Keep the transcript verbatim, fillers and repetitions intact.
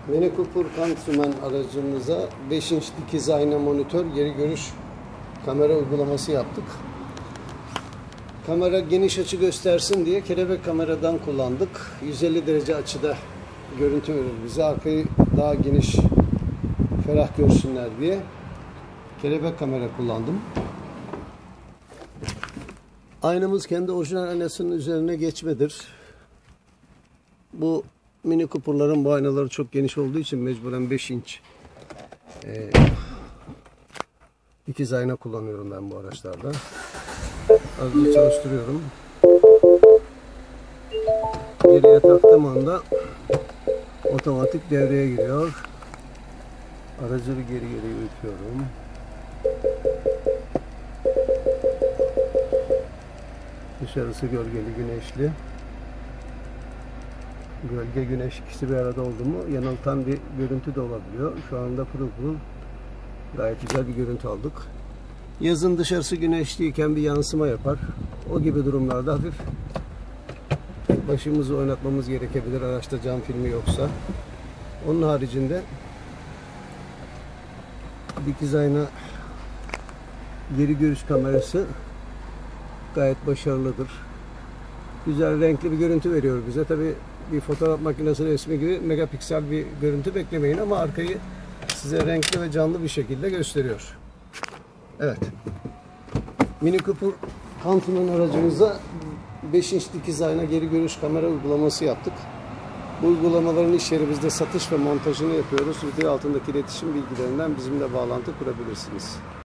Mini Cooper Countryman aracımıza beş inç dikiz ayna monitör geri görüş kamera uygulaması yaptık. Kamera geniş açı göstersin diye kelebek kameradan kullandık. yüz elli derece açıda görüntü verir bize. Arkayı daha geniş, ferah görsünler diye kelebek kamera kullandım. Aynamız kendi orijinal aynasının üzerine geçmedir. Bu Mini Cooper'ların bu aynaları çok geniş olduğu için mecburen beş inç e, ikiz ayna kullanıyorum ben bu araçlarda. Azıcık çalıştırıyorum. Geriye taktığım anda otomatik devreye giriyor. Aracı geri geri yürütüyorum. Dışarısı gölgeli, güneşli. Gölge, güneş ikisi bir arada oldu mu yanıltan bir görüntü de olabiliyor. Şu anda pırıl pırıl gayet güzel bir görüntü aldık. Yazın dışarısı güneşliyken bir yansıma yapar. O gibi durumlarda hafif başımızı oynatmamız gerekebilir araçta cam filmi yoksa. Onun haricinde dikiz ayna geri görüş kamerası gayet başarılıdır. Güzel renkli bir görüntü veriyor bize. Tabi bir fotoğraf makinesi resmi gibi megapiksel bir görüntü beklemeyin ama arkayı size renkli ve canlı bir şekilde gösteriyor. Evet. Mini Cooper Countryman aracımıza beş inç dikiz ayna geri görüş kamera uygulaması yaptık. Bu uygulamaların iş yerimizde satış ve montajını yapıyoruz. Video altındaki iletişim bilgilerinden bizimle bağlantı kurabilirsiniz.